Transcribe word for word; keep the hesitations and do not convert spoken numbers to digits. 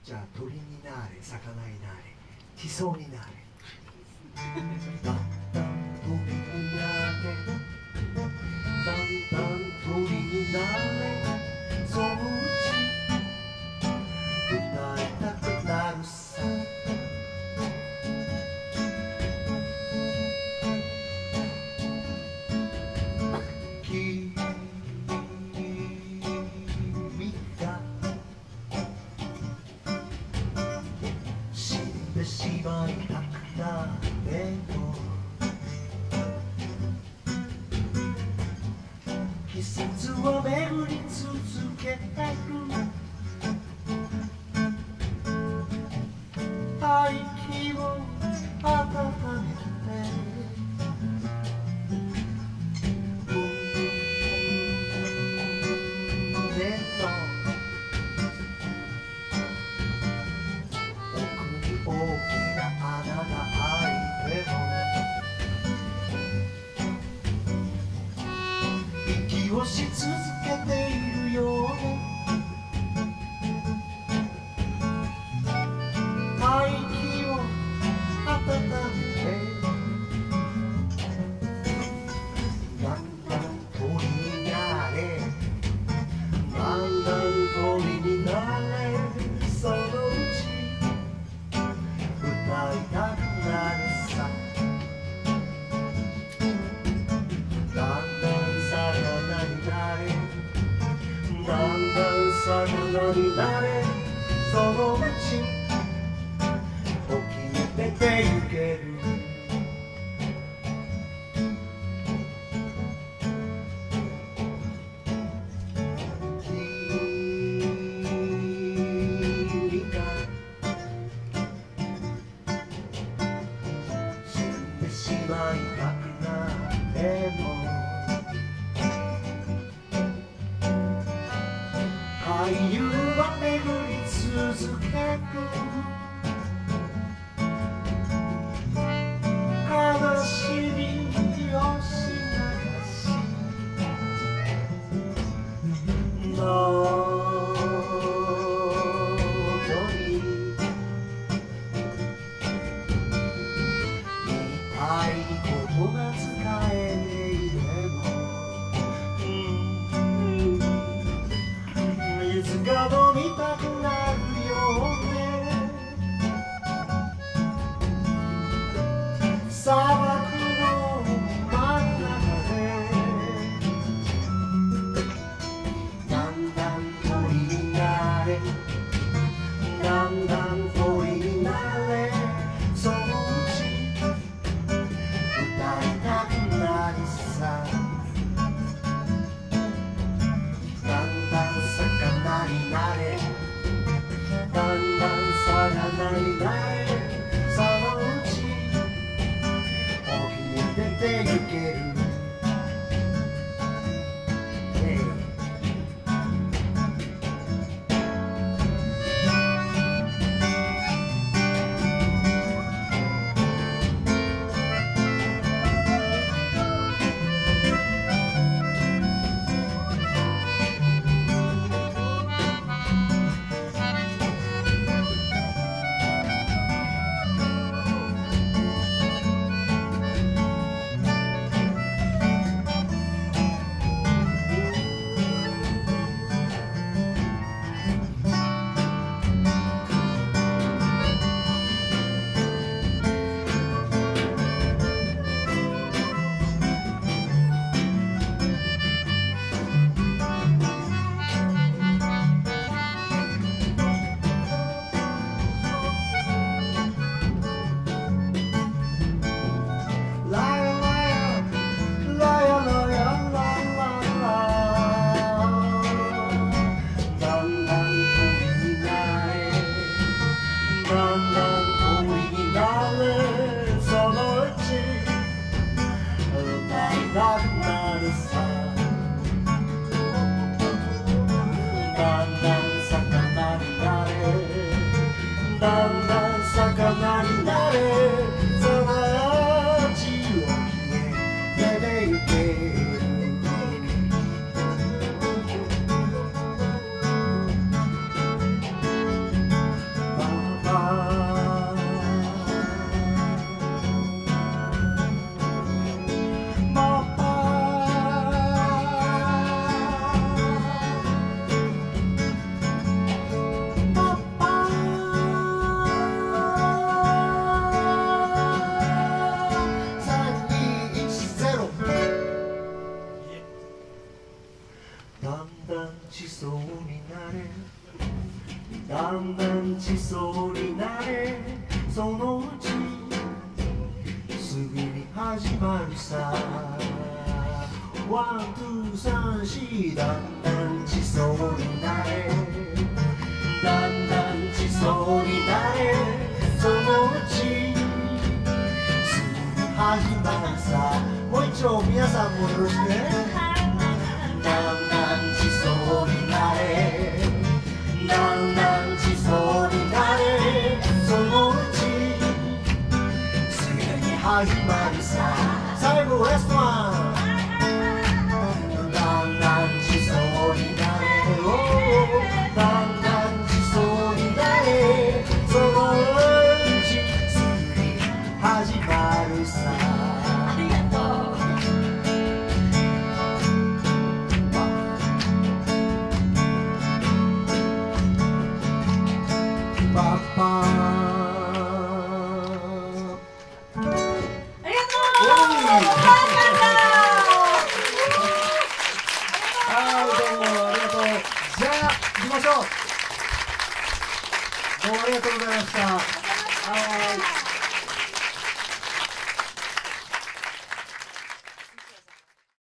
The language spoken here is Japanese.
じゃあ鳥になれ魚になれ地層になれだんだん鳥になれだんだん鳥になれそのうち歌いたくなるさ君が死んでしまいたくなれば季節は巡り続ける大気を温めて胸の奥に大きな穴が開いても息をし続けているよ大気を温めてだんだん鳥になれだんだん鳥になれそのうち歌いたくなるさだんだん魚になれだんだん魚になれそのうち沖へ出て行ける君が死んでしまいたくなれも俳優は巡り続ける悲しみをし流し喉に言いたいことが使えねえでもいつか飲みたくなるよね砂漠の真ん中でだんだん鳥になれだんだん鳥になれそのうち歌いたくなりさだんだん魚になれだんだん魚になれそのうち沖へ出て行けるだんだん地層になれそのうちすぐに始まるさワン、ツー、サン、シーだんだん地層になれだんだん地層になれそのうちすぐに始まるさもう一度皆さんもよろしくねだんだん地層になれだんだん地層になれそのうちすぐに始まるさ最後ラストワンだんだん地層になれだんだん地層になれそのうちすぐに始まるさありがとうパパありがとうはいどうもありがとうじゃあ行きましょうどうもありがとうございましたはい